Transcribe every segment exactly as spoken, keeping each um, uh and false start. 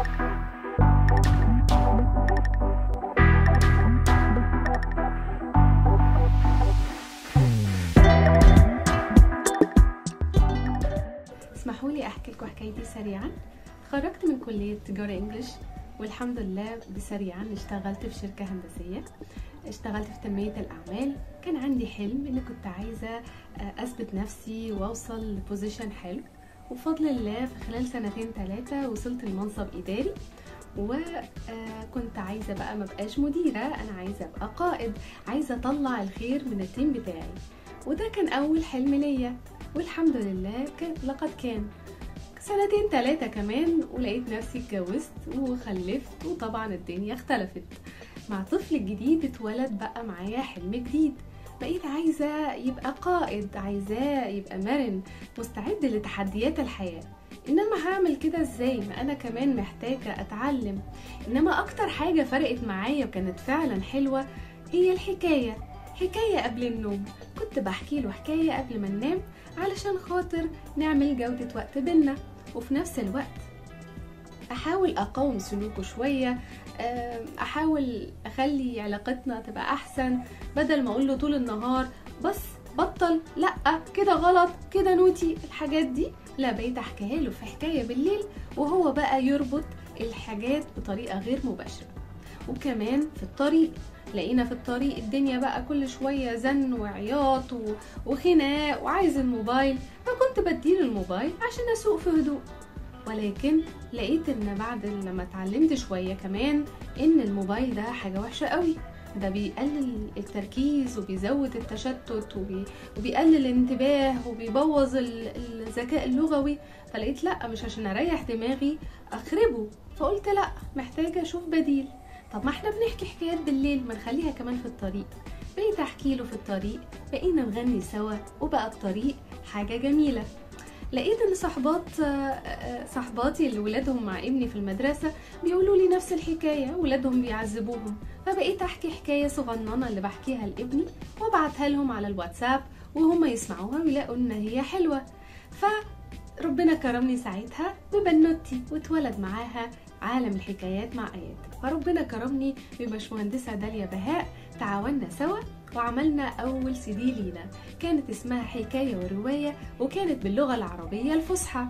اسمحوا لي احكي لكم حكايتي سريعا. اتخرجت من كليه تجاره انجلش، والحمد لله بسريعا اشتغلت في شركه هندسيه، اشتغلت في تنميه الاعمال. كان عندي حلم ان كنت عايزه اثبت نفسي واوصل لبوزيشن حلو، وبفضل الله في خلال سنتين ثلاثه وصلت لمنصب اداري. وكنت عايزه بقى ما بقاش مديره، انا عايزه ابقى قائد، عايزه اطلع الخير من التيم بتاعي. وده كان اول حلم ليا، والحمد لله كان لقد كان. سنتين ثلاثة كمان ولقيت نفسي اتجوزت وخلفت، وطبعا الدنيا اختلفت. مع طفل جديد اتولد بقى معايا حلم جديد، بقيت عايزة يبقى قائد، عايزاه يبقى مرن مستعد لتحديات الحياة. انما هعمل كده ازاي؟ ما انا كمان محتاجة اتعلم. انما اكتر حاجة فرقت معايا وكانت فعلا حلوة هي الحكاية. حكاية قبل النوم، كنت بحكي له حكاية قبل ما ننام علشان خاطر نعمل جودة وقت بينا، وفي نفس الوقت احاول اقاوم سلوكه شوية، احاول اخلي علاقتنا تبقى احسن، بدل ما اقول له طول النهار بس بطل، لا كده غلط، كده نوتي، الحاجات دي لا، بقيت احكيها له في حكاية بالليل وهو بقى يربط الحاجات بطريقة غير مباشرة. وكمان في الطريق، لقينا في الطريق الدنيا بقى كل شوية زن وعياط وخناق وعايز الموبايل، فكنت بديله الموبايل عشان اسوق في هدوء. ولكن لقيت ان بعد لما اتعلمت شوية كمان ان الموبايل ده حاجة وحشة قوي، ده بيقلل التركيز وبيزود التشتت وبيقلل الانتباه وبيبوظ الذكاء اللغوي. فلقيت لا، مش عشان اريح دماغي اخربه، فقلت لا، محتاجة اشوف بديل. طب ما احنا بنحكي حكايات بالليل، ما نخليها كمان في الطريق. بقيت احكي له في الطريق، بقينا نغني سوا، وبقى الطريق حاجة جميلة. لقيت ان صحبات صحباتي اللي ولادهم مع ابني في المدرسة بيقولوا لي نفس الحكاية، ولادهم بيعذبوهم. فبقيت احكي حكاية صغننة اللي بحكيها لابني وابعتها لهم على الواتساب، وهم يسمعوها ويلاقوا ان هي حلوة. فربنا كرمني ساعتها ببنوتي، واتولد معاها عالم الحكايات مع آيات. فربنا كرمني بباشمهندسة داليا بهاء، تعاوننا سوا وعملنا أول سي دي لينا، كانت اسمها حكاية ورواية، وكانت باللغة العربية الفصحى.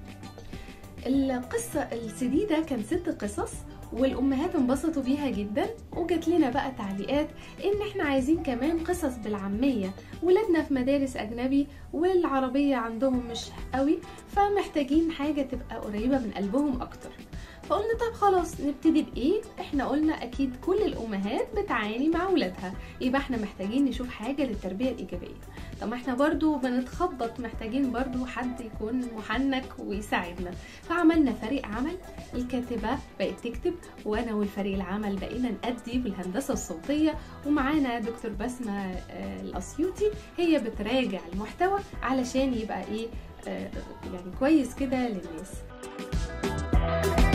القصة السي دي ده كان ست قصص، والأمهات انبسطوا بيها جدا، وجات لنا بقى تعليقات إن احنا عايزين كمان قصص بالعامية، ولادنا في مدارس أجنبي والعربية عندهم مش قوي، فمحتاجين حاجة تبقى قريبة من قلبهم أكتر. فقلنا طب خلاص نبتدي بايه؟ احنا قلنا اكيد كل الامهات بتعاني مع ولادها، يبقى احنا محتاجين نشوف حاجه للتربيه الايجابيه. طب ما احنا برضو بنتخبط، محتاجين برضو حد يكون محنك ويساعدنا. فعملنا فريق عمل، الكاتبه بقت تكتب، وانا والفريق العمل بقينا نأدي بالهندسه الصوتيه، ومعانا دكتور بسمه الاسيوطي هي بتراجع المحتوى علشان يبقى ايه يعني كويس كده للناس.